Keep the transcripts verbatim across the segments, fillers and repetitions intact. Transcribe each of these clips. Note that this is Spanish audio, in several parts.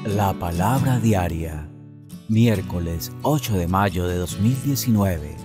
La palabra diaria, miércoles ocho de mayo de dos mil diecinueve.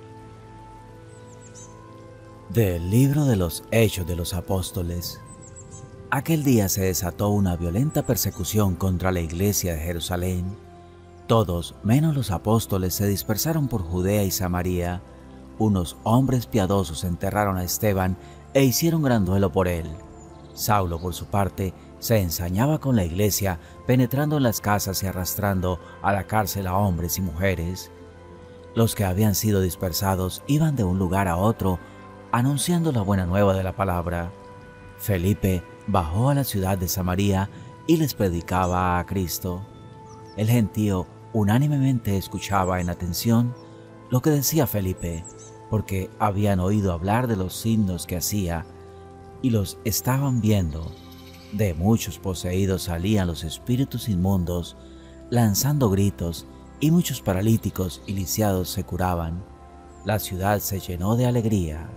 Del libro de los Hechos de los Apóstoles. Aquel día se desató una violenta persecución contra la iglesia de Jerusalén. Todos, menos los apóstoles, se dispersaron por Judea y Samaria. Unos hombres piadosos enterraron a Esteban e hicieron gran duelo por él. Saulo, por su parte, se ensañaba con la iglesia, penetrando en las casas y arrastrando a la cárcel a hombres y mujeres. Los que habían sido dispersados iban de un lugar a otro, anunciando la buena nueva de la palabra. Felipe bajó a la ciudad de Samaria y les predicaba a Cristo. El gentío unánimemente escuchaba en atención lo que decía Felipe, porque habían oído hablar de los signos que hacía y los estaban viendo. De muchos poseídos salían los espíritus inmundos, lanzando gritos, y muchos paralíticos y lisiados se curaban. La ciudad se llenó de alegría.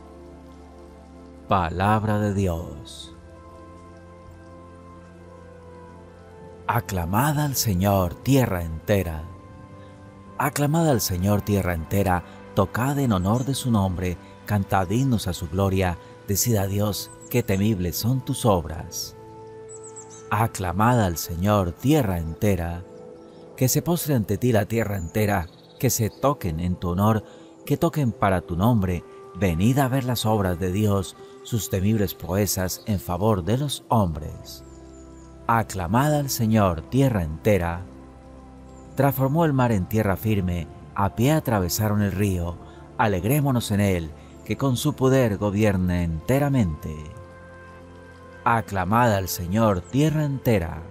Palabra de Dios. Aclamad al Señor, tierra entera. Aclamad al Señor, tierra entera, tocad en honor de su nombre, cantad himnos a su gloria, decid a Dios, qué temibles son tus obras. Aclamad al Señor, tierra entera, que se postre ante ti la tierra entera, que se toquen en tu honor, que toquen para tu nombre, venid a ver las obras de Dios, sus temibles proezas en favor de los hombres. Aclamad al Señor, tierra entera. Transformó el mar en tierra firme, a pie atravesaron el río, alegrémonos en él, que con su poder gobierne enteramente. Aclamad al Señor, tierra entera.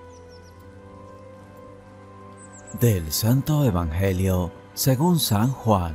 Del Santo Evangelio según San Juan.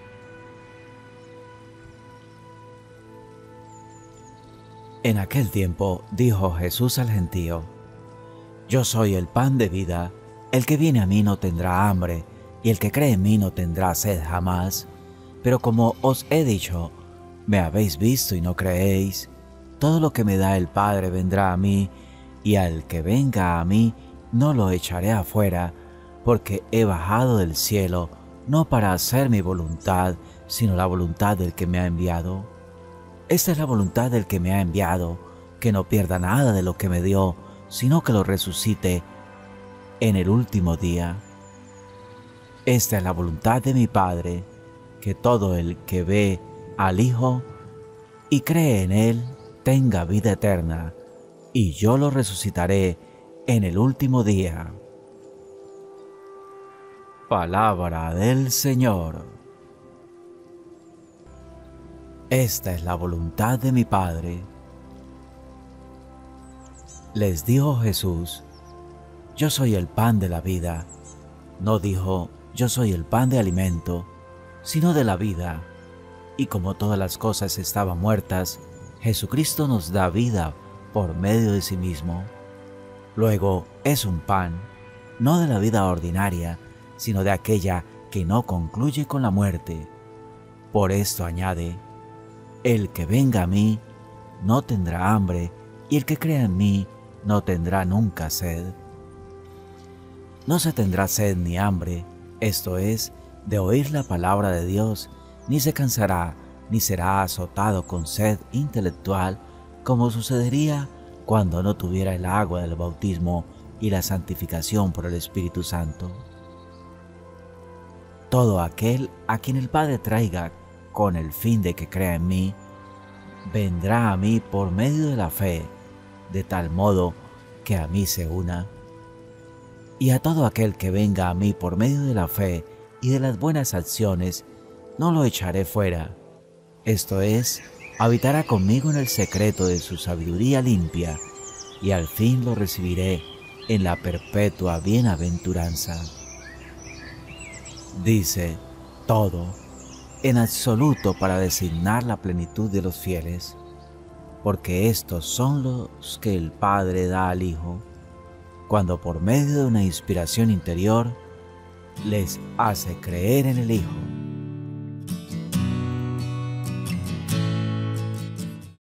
En aquel tiempo dijo Jesús al gentío: Yo soy el pan de vida, el que viene a mí no tendrá hambre, y el que cree en mí no tendrá sed jamás. Pero como os he dicho, me habéis visto y no creéis. Todo lo que me da el Padre vendrá a mí, y al que venga a mí no lo echaré afuera, porque he bajado del cielo, no para hacer mi voluntad, sino la voluntad del que me ha enviado. Esta es la voluntad del que me ha enviado, que no pierda nada de lo que me dio, sino que lo resucite en el último día. Esta es la voluntad de mi Padre, que todo el que ve al Hijo y cree en Él tenga vida eterna, y yo lo resucitaré en el último día. Palabra del Señor. Esta es la voluntad de mi Padre. Les dijo Jesús: Yo soy el pan de la vida. No dijo: Yo soy el pan de alimento, sino de la vida. Y como todas las cosas estaban muertas, Jesucristo nos da vida por medio de sí mismo. Luego es un pan, no de la vida ordinaria, sino de aquella que no concluye con la muerte. Por esto añade: El que venga a mí no tendrá hambre, y el que crea en mí no tendrá nunca sed. No se tendrá sed ni hambre, esto es, de oír la palabra de Dios, ni se cansará, ni será azotado con sed intelectual, como sucedería cuando no tuviera el agua del bautismo y la santificación por el Espíritu Santo. Todo aquel a quien el Padre traiga con el fin de que crea en mí, vendrá a mí por medio de la fe, de tal modo que a mí se una. Y a todo aquel que venga a mí por medio de la fe y de las buenas acciones, no lo echaré fuera. Esto es, habitará conmigo en el secreto de su sabiduría limpia, y al fin lo recibiré en la perpetua bienaventuranza. Dice todo, en absoluto, para designar la plenitud de los fieles, porque estos son los que el Padre da al Hijo, cuando por medio de una inspiración interior les hace creer en el Hijo.